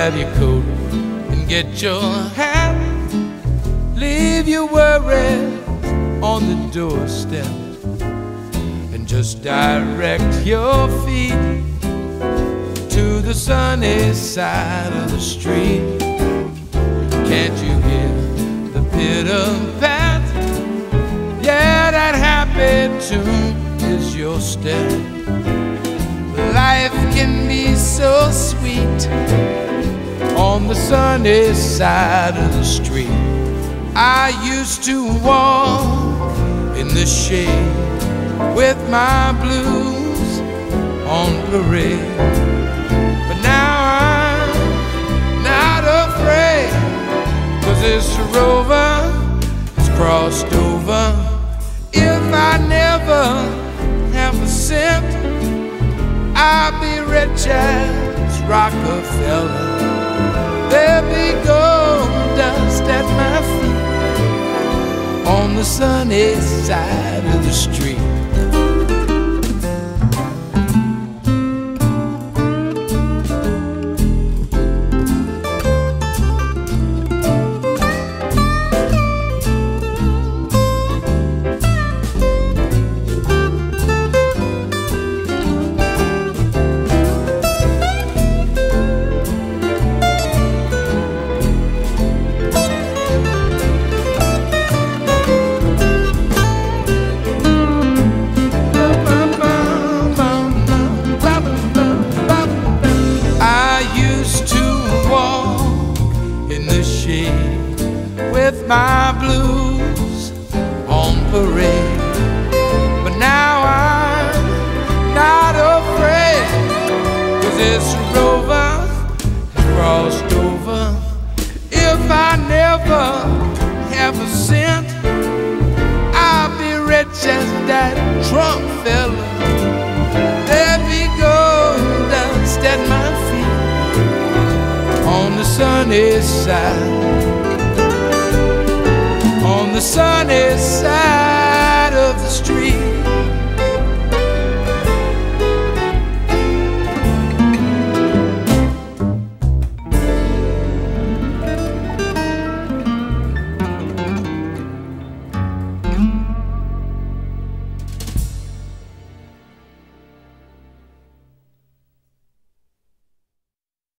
grab your coat and get your hat. Leave your worries on the doorstep and just direct your feet to the sunny side of the street. Can't you hear the pitter-pat? Yeah, that happy tune is your step. Life can be so sweet on the sunny side of the street. I used to walk in the shade with my blues on parade, but now I'm not afraid, 'cause this rover has crossed over. If I never have a cent, I'll be rich as Rockefeller. There'll be gold dust at my feet on the sunny side of the street. My blues on parade, but now I'm not afraid, 'cause this rover has crossed over. If I never have a cent, I'll be rich as that Trump fella. There'll be gold dust at my feet on the sunny side, on the sunny side of the street.